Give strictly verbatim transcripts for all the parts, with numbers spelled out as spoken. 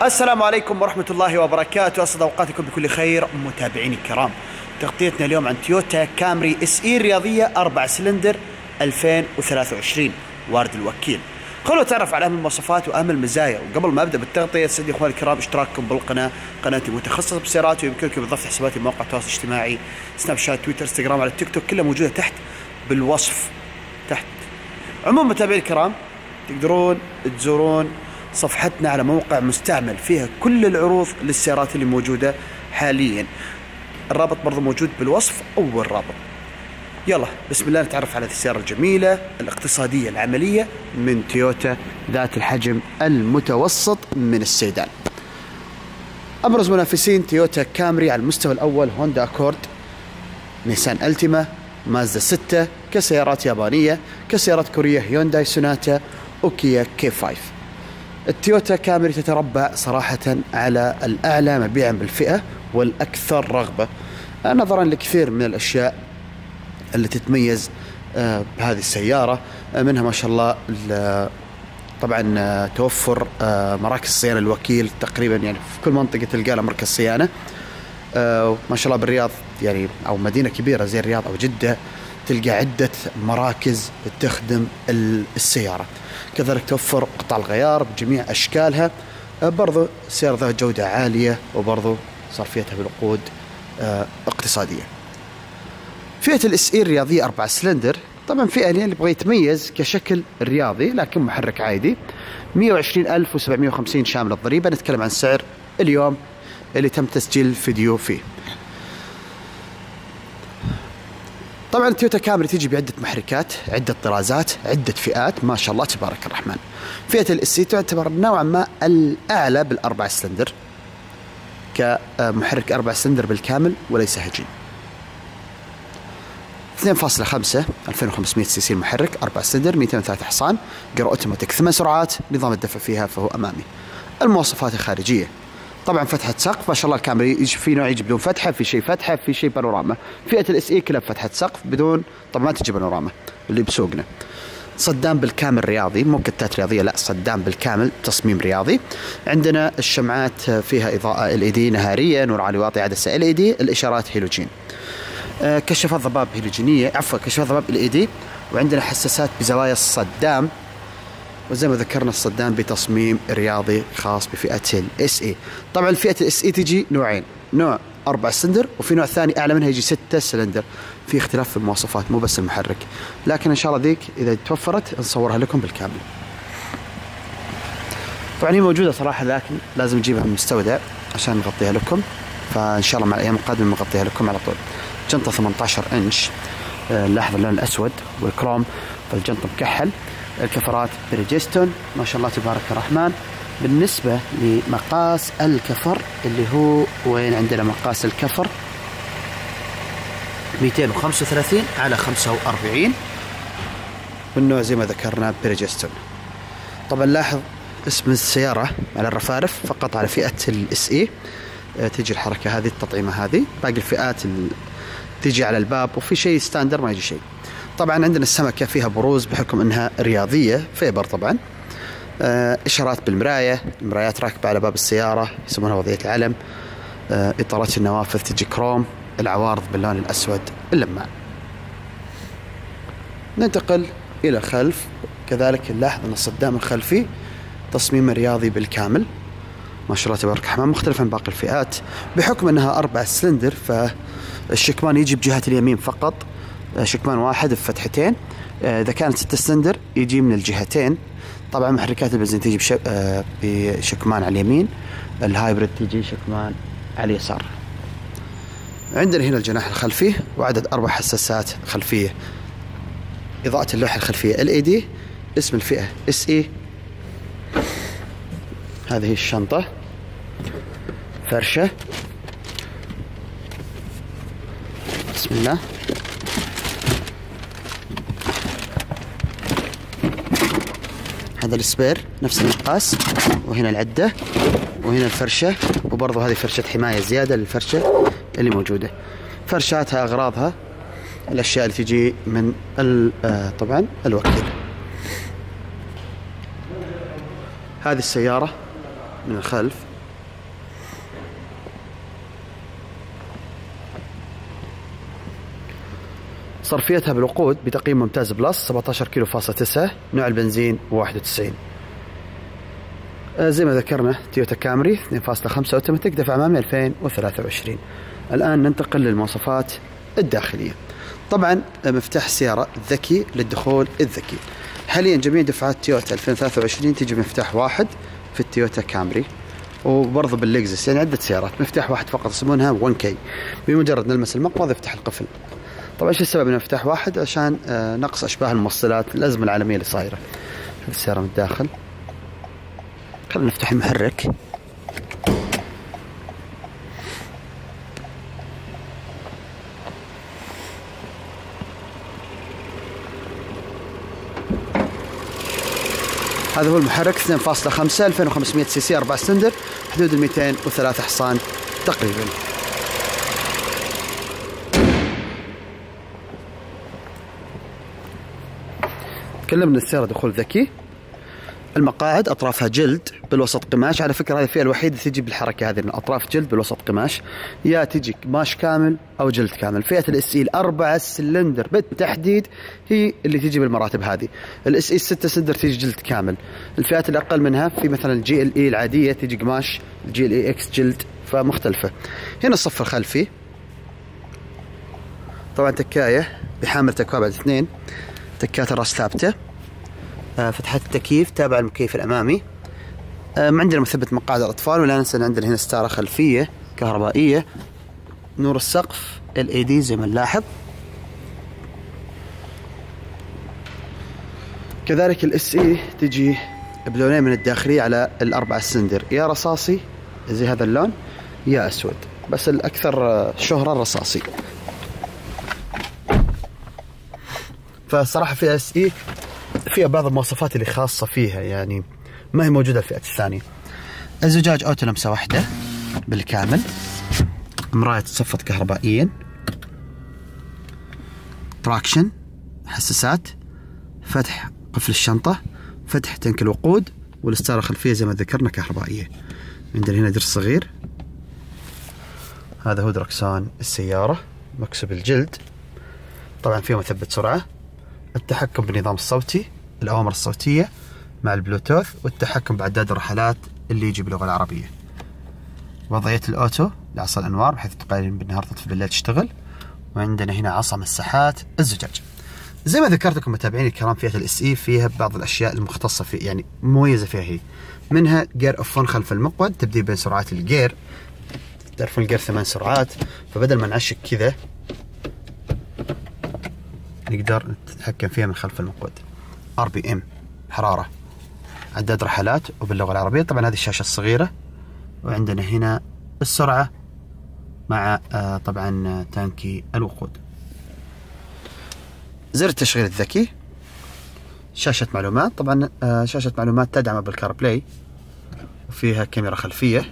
السلام عليكم ورحمة الله وبركاته، أسعد أوقاتكم بكل خير متابعيني الكرام. تغطيتنا اليوم عن تويوتا كامري اس اي الرياضية أربع سلندر ألفين وثلاثة وعشرين وارد الوكيل. خلونا نتعرف على أهم المواصفات وأهم المزايا، وقبل ما أبدأ بالتغطية سيدي إخواني الكرام اشتراككم بالقناة، قناتي متخصصة بالسيارات، ويمكنكم إضافة حساباتي مواقع التواصل الاجتماعي سناب شات، تويتر، انستغرام، على التيك توك، كلها موجودة تحت بالوصف تحت. عموما متابعيني الكرام تقدرون تزورون صفحتنا على موقع مستعمل فيها كل العروض للسيارات اللي موجودة حاليا، الرابط برضو موجود بالوصف أول رابط. يلا بسم الله نتعرف على هذه السيارة الجميلة الاقتصادية العملية من تويوتا ذات الحجم المتوسط من السيدان. أبرز منافسين تويوتا كامري على المستوى الأول هوندا أكورد، نيسان ألتيما، مازدا ستة كسيارات يابانية، كسيارات كورية هيونداي سوناتا وكيا كي خمسة. التويوتا كامري تتربع صراحة على الأعلى مبيعا بالفئة والأكثر رغبة، نظرا لكثير من الأشياء اللي تتميز بهذه السيارة، منها ما شاء الله طبعا توفر مراكز صيانة الوكيل تقريبا، يعني في كل منطقة تلقى لها مركز صيانة. ما شاء الله بالرياض يعني أو مدينة كبيرة زي الرياض أو جدة تلقى عدة مراكز تخدم السيارة، كذلك توفر قطع الغيار بجميع أشكالها. برضو سيارة ذات جودة عالية، وبرضو صرفيتها بالوقود اقتصادية. فئة الاس اي الرياضية أربعة سلندر، طبعا فئة اللي يبغى يتميز كشكل رياضي لكن محرك عادي، مئة وعشرين ألف وسبعمئة وخمسين شامل الضريبة. نتكلم عن سعر اليوم اللي تم تسجيل الفيديو فيه. طبعا تويوتا كامري تيجي بعدة محركات، عدة طرازات، عدة فئات، ما شاء الله تبارك الرحمن. فئة الاس اي تعتبر نوعا ما الأعلى بالأربع سلندر كمحرك أربع سلندر بالكامل وليس هجين. اثنين فاصلة خمسة ألفين وخمسمئة سي سي المحرك، أربع سلندر، مئتين وثلاثة حصان، جير اوتوماتيك، ثمان سرعات، نظام الدفع فيها فهو أمامي. المواصفات الخارجية طبعا فتحة سقف، ما شاء الله الكامري يجي في نوع يجي بدون فتحة، في شيء فتحة، في شيء بانوراما. فئة الاس اي كلها فتحة سقف بدون، طبعا ما تجي بانوراما اللي بسوقنا. صدام بالكامل رياضي، مو كتات رياضية، لا صدام بالكامل تصميم رياضي. عندنا الشمعات فيها إضاءة ال اي دي نهارية، نور عالي واطي، عدسة ال اي دي، الإشارات هيلوجين، آه كشافات ضباب هيلوجينية، عفوا كشافات ضباب ال اي دي، وعندنا حساسات بزوايا الصدام، وزي ما ذكرنا الصدام بتصميم رياضي خاص بفئة الاس اي. طبعا فئة الاس اي تجي نوعين، نوع أربع سلندر وفي نوع ثاني أعلى منها يجي ستة سلندر، في اختلاف في المواصفات مو بس المحرك، لكن إن شاء الله ذيك إذا توفرت نصورها لكم بالكامل. طبعا هي موجودة صراحة لكن لازم نجيبها من المستودع عشان نغطيها لكم، فإن شاء الله مع الأيام القادمة نغطيها لكم على طول. جنطة ثمانية عشر إنش، لاحظ اللون الأسود والكروم، فالجنطة مكحل. الكفرات بريجستون ما شاء الله تبارك الرحمن. بالنسبة لمقاس الكفر اللي هو وين عندنا مقاس الكفر مئتين وخمسة وثلاثين على خمسة وأربعين، والنوع زي ما ذكرنا بريجستون. طبعا لاحظ اسم السيارة على الرفارف فقط على فئة الاس اي تيجي الحركة هذه، التطعيمة هذه، باقي الفئات تيجي على الباب، وفي شيء ستاندر ما يجي شيء. طبعا عندنا السمكة فيها بروز بحكم انها رياضية، فيبر طبعا. آه اشارات بالمراية، المرايات راكبة على باب السيارة يسمونها وضعية العلم. آه اطارات النوافذ تجي كروم، العوارض باللون الاسود اللماع. ننتقل الى الخلف، كذلك نلاحظ ان الصدام الخلفي تصميم رياضي بالكامل، ما شاء الله تبارك الرحمن، مختلف عن باقي الفئات بحكم انها اربع سلندر، فالشكمان يجي بجهة اليمين فقط، شكمان واحد بفتحتين. إذا كانت ستة سلندر يجي من الجهتين. طبعا محركات البنزين تيجي بش... بشكمان على اليمين، الهايبريد تيجي شكمان على اليسار. عندنا هنا الجناح الخلفي وعدد أربع حساسات خلفية، إضاءة اللوحة الخلفية ال اي دي، اسم الفئة اس اي. هذه الشنطة، فرشة، بسم الله. هذا السبير نفس المقاس، وهنا العدة، وهنا الفرشة، وبرضه هذه فرشة حماية زيادة للفرشة اللي موجودة. فرشاتها أغراضها الأشياء اللي تجي من طبعا الوكيل. هذه السيارة من الخلف صرفيتها بالوقود بتقييم ممتاز بلس سبعة عشر كيلو فاصلة تسعة، نوع البنزين واحد وتسعين. زي ما ذكرنا تويوتا كامري اثنين فاصلة خمسة اوتوماتيك، دفع امامي ألفين وثلاثة وعشرين. الان ننتقل للمواصفات الداخليه. طبعا مفتاح السياره ذكي للدخول الذكي. حاليا جميع دفعات تويوتا ألفين وثلاثة وعشرين تجي بمفتاح واحد في التويوتا كامري، وبرضه باللكزس، يعني عده سيارات مفتاح واحد فقط يسمونها واحد كي. بمجرد نلمس المقبض يفتح القفل. طبعا ايش السبب من مفتاح واحد؟ عشان نقص اشباه الموصلات، الازمه العالميه اللي صايره. شوف السياره من الداخل. خلينا نفتح المحرك. هذا هو المحرك اثنين فاصلة خمسة ألفين وخمسمائة سي سي، أربعة سلندر، حدود ال مئتين وثلاثة حصان تقريبا. تكلمنا السيارة دخول ذكي. المقاعد اطرافها جلد بالوسط قماش، على فكره هذه الفئه الوحيده تجي بالحركه هذه، الاطراف جلد بالوسط قماش، يا تجي قماش كامل او جلد كامل. فئه الاس اي الاربعه سلندر بالتحديد هي اللي تجي بالمراتب هذه. الاس اي الستة سلندر تجي جلد كامل. الفئات الاقل منها في مثلا الجي ال اي العاديه تجي قماش، الجي ال اي اكس جلد، فمختلفه. هنا الصف الخلفي طبعا تكايه بحامل تكواب بعد اثنين، تكات الراس ثابته، فتحات التكييف تابع المكيف الامامي. عندنا مثبت مقاعد الاطفال، ولا ننسى ان عندنا هنا ستاره خلفيه كهربائيه. نور السقف ال اي دي زي ما نلاحظ. كذلك الاس اي تجي بلونين من الداخليه على الاربعه سلندر، يا رصاصي زي هذا اللون يا اسود، بس الاكثر شهره الرصاصي. فالصراحه في اس اي فيها بعض المواصفات اللي خاصة فيها، يعني ما هي موجودة في الفئة الثانية. الزجاج أوتو لمسة واحدة بالكامل، مراية تصفط كهربائيا، تراكشن، حساسات، فتح قفل الشنطة، فتح تنك الوقود، والستارة الخلفية زي ما ذكرنا كهربائية. عندنا هنا درس صغير، هذا هو دركسان السيارة مكسب الجلد، طبعا فيه مثبت سرعة، التحكم بالنظام الصوتي، الأوامر الصوتية مع البلوتوث، والتحكم بعداد الرحلات اللي يجي باللغة العربية. وضعية الأوتو لعصا الأنوار بحيث تقارن بالنهار تطفي بالليل تشتغل. وعندنا هنا عصا مساحات الزجاج. زي ما ذكرت لكم متابعيني الكرام، فئة الاس اي فيها بعض الأشياء المختصة في يعني مميزة فيها هي، منها جير اوف اون خلف المقود، تبديل بين سرعات الجير. تعرفون الجير ثمان سرعات، فبدل ما نعشق كذا نقدر نتحكم فيها من خلف المقود. ار بي ام حرارة، عداد رحلات وباللغة العربية. طبعا هذه الشاشة الصغيرة، وعندنا هنا السرعة مع آه طبعا تانكي الوقود. زر التشغيل الذكي، شاشة معلومات، طبعا آه شاشة معلومات تدعم بالكار بلاي، وفيها كاميرا خلفية.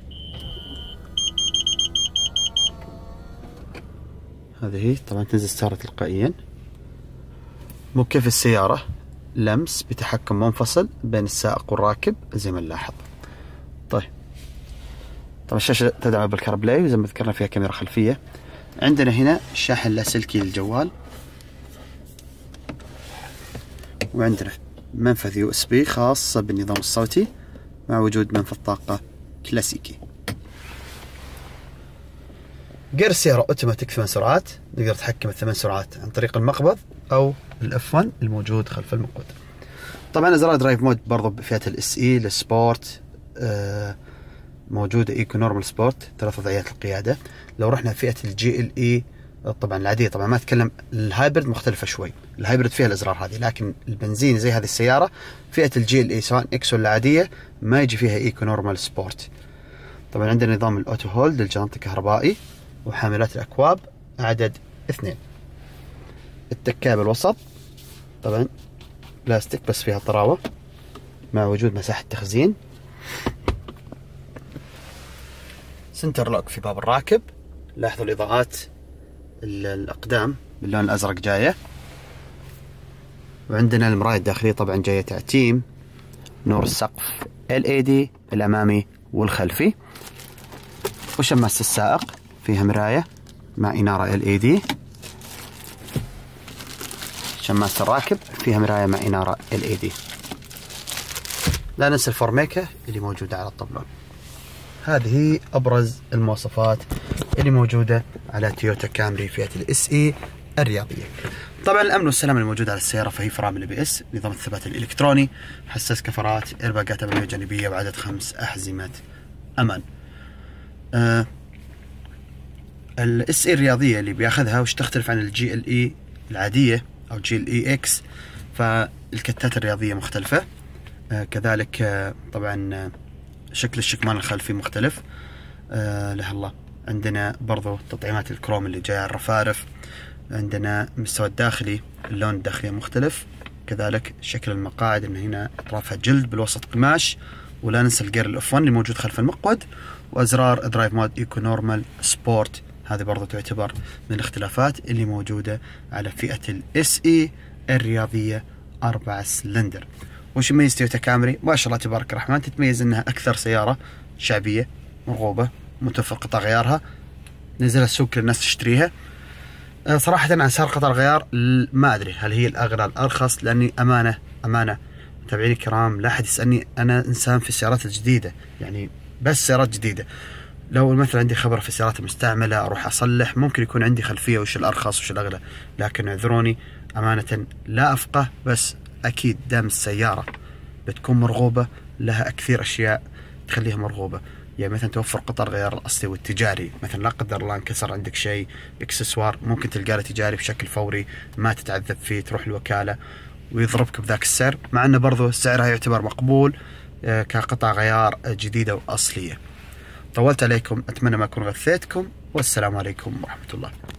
هذه طبعا تنزل ستارة تلقائيا. مكيف السيارة لمس بتحكم منفصل بين السائق والراكب زي ما نلاحظ. طيب طبعا الشاشة تدعم بالكار بلاي، وزي ما ذكرنا فيها كاميرا خلفية. عندنا هنا شاحن لاسلكي للجوال، وعندنا منفذ يو اس بي خاص بالنظام الصوتي مع وجود منفذ طاقة كلاسيكي. جير السيارة اوتوماتيك ثمان سرعات، نقدر نتحكم الثمان سرعات عن طريق المقبض او الاف واحد الموجود خلف المقود. طبعا ازرار درايف مود برضو بفئة الاس اي للسبورت آه موجودة، ايكو نورمال سبورت، ثلاث وضعيات القيادة. لو رحنا فئة الجي ال اي طبعا العادية، طبعا ما اتكلم، الهايبرد مختلفة شوي، الهايبرد فيها الازرار هذه، لكن البنزين زي هذه السيارة فئة الجي ال اي سواء اكس ولا عادية ما يجي فيها ايكو نورمال سبورت. طبعا عندنا نظام الاوتو هولد للجانط الكهربائي، وحاملات الاكواب عدد اثنين. التكاب الوسط طبعا بلاستيك بس فيها طراوة مع وجود مساحة تخزين. سنتر لوك في باب الراكب، لاحظوا الإضاءات الأقدام باللون الأزرق جاية. وعندنا المراية الداخلية طبعا جاية تعتيم. نور السقف ال اي دي الأمامي والخلفي. وشماسة السائق فيها مراية مع إنارة ال اي دي. شماسة الراكب فيها مراية مع إنارة إل إي دي. لا ننسى الفورميكا اللي موجودة على الطبلون. هذه أبرز المواصفات اللي موجودة على تويوتا كامري فئة الاس اي الرياضية. طبعا الأمن والسلامة الموجودة على السيارة فهي فرامل بي اس، نظام الثبات الإلكتروني، حساس كفرات، إيرباجات أمامية جانبية، وعدد خمس أحزمة أمان. آه الاس اي الرياضية اللي بياخذها وش تختلف عن الجي ال اي العادية أو جي ال اي اكس، فالكتات الرياضية مختلفة. آه كذلك آه طبعا آه شكل الشكمان الخلفي مختلف. آه له الله. عندنا برضو تطعيمات الكروم اللي جاية على الرفارف. عندنا المستوى الداخلي، اللون الداخلي مختلف. كذلك شكل المقاعد، ان هنا اطرافها جلد بالوسط قماش. ولا ننسى الجير الاف واحد اللي موجود خلف المقود. وازرار درايف مود ايكو نورمال سبورت، هذه برضو تعتبر من الاختلافات اللي موجودة على فئة الاس اي الرياضية أربعة سلندر. وش يميز تويوتا كامري؟ ما شاء الله تبارك الرحمن، تتميز انها اكثر سيارة شعبية مرغوبة، متوفر قطع غيارها، نزل السوق للناس تشتريها. صراحة عن اسعار قطع الغيار ما ادري هل هي الاغلى الارخص، لاني امانة امانة متابعيني الكرام لا احد يسالني، انا انسان في السيارات الجديدة، يعني بس سيارات جديدة. لو مثلا عندي خبرة في السيارات المستعملة اروح اصلح، ممكن يكون عندي خلفية وش الارخص وش الاغلى، لكن اعذروني امانة لا افقه. بس اكيد دام السيارة بتكون مرغوبة لها كثير اشياء تخليها مرغوبة، يعني مثلا توفر قطع الغيار الاصلي والتجاري، مثلا لا قدر الله انكسر عندك شيء اكسسوار ممكن تلقاه تجاري بشكل فوري، ما تتعذب فيه، تروح الوكالة ويضربك بذاك السعر، مع انه برضو سعرها يعتبر مقبول كقطع غيار جديدة واصلية. طولت عليكم، اتمنى ما اكون غثيتكم، والسلام عليكم ورحمة الله.